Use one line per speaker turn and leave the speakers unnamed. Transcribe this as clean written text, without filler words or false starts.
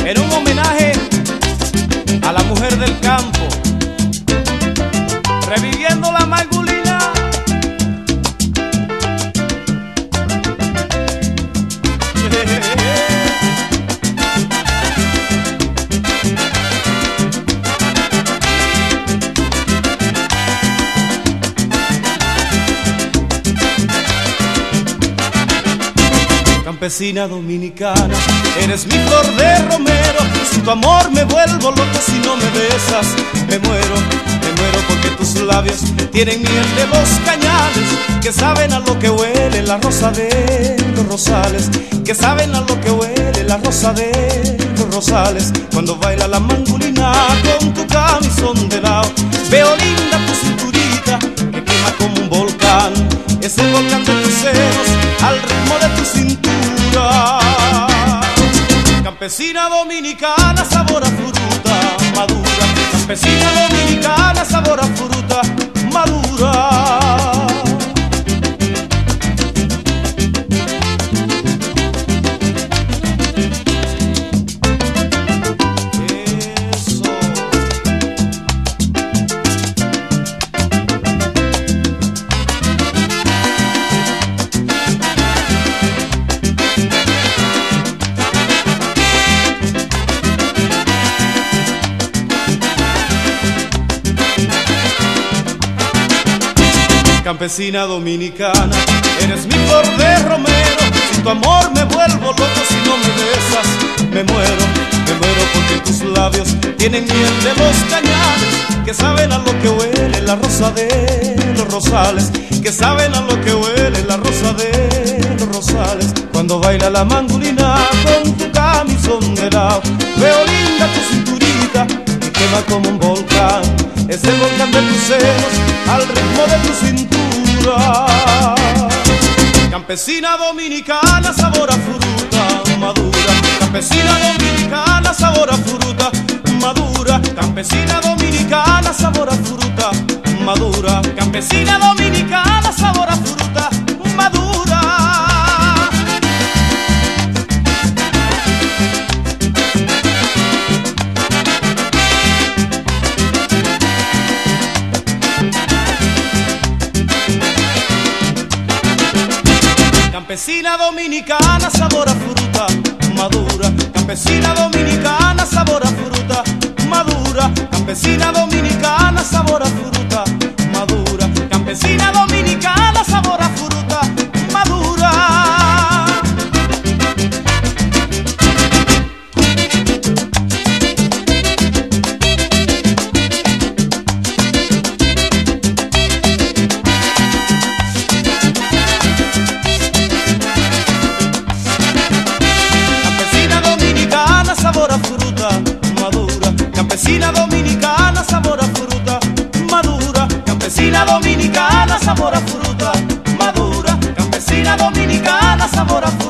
en un homenaje a la mujer del campo, reviviendo la margulina. Campesina dominicana, eres mi flor de romero. Sin tu amor me vuelvo loco, si no me besas me muero porque tus labios tienen miel de los cañales, que saben a lo que huele la rosa de los rosales, que saben a lo que huele la rosa de los rosales. Cuando baila la mangulina con tu camisón de lado, veo linda tu cinturita que quema como un volcán, es el volcán de tus senos al ritmo de tu cintura. Campesina dominicana, sabor a fruta madura. Campesina dominicana, sabor a fruta madura. Campesina dominicana, eres mi flor de romero. Sin tu amor me vuelvo loco, si no me besas me muero porque tus labios tienen miel de los cañales, que saben a lo que huele la rosa de los rosales, que saben a lo que huele la rosa de los rosales. Cuando baila la mangulina con tu camisón de lado, veo linda tu cinturita que quema como un volcán, es el volcán de tus senos al ritmo de tu cintura. Campesina dominicana, sabor a fruta madura. Campesina dominicana, sabor a fruta madura. Campesina dominicana, sabor a fruta madura. Campesina dominicana, sabor a fruta madura. Campesina dominicana, sabor a fruta madura. Campesina dominicana, sabor a fruta madura. Campesina dominicana, sabor a fruta madura. Campesina dominicana, sabor a fruta madura. Sabor a fruta madura. Campesina dominicana, sabor a fruta madura. Campesina dominicana, sabor a fruta madura. Campesina dominicana, sabor a fruta